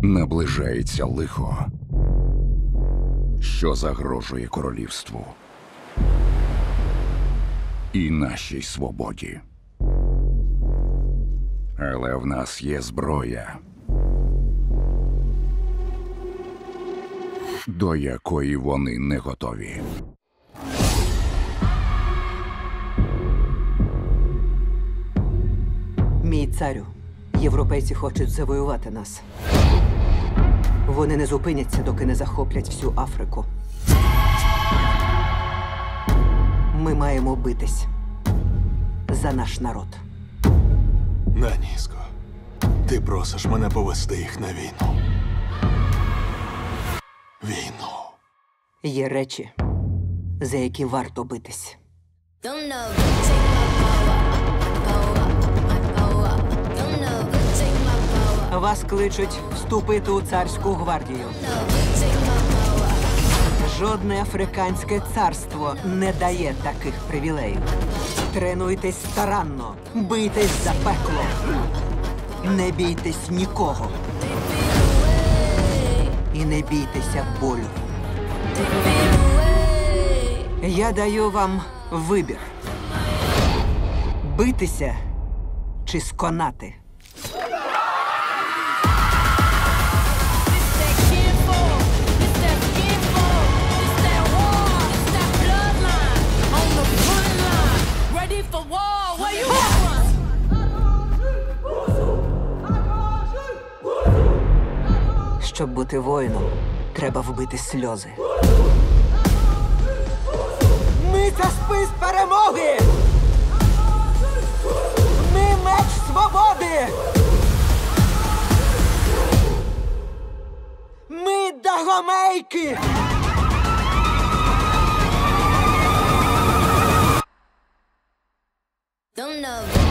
Наближається лихо, що загрожує королівству і нашій свободі. Але в нас є зброя, до якої вони не готові. Мій царю, європейці хочуть завоювати нас. Вони не зупиняться, доки не захоплять всю Африку. Ми маємо битись за наш народ. Наніско, ти просиш мене повести їх на війну. Війну. Є речі, за які варто битись. Вас кличуть вступити у царську гвардію. Жодне африканське царство не дає таких привілеїв. Тренуйтесь старанно, бийтесь за пекло. Не бійтесь нікого. І не бійтеся болю. Я даю вам вибір. Битися чи сконати. Щоб бути воїном, треба вбити сльози. Ми – це спис перемоги! Ми – меч свободи! Ми – дагомейки! Don't know.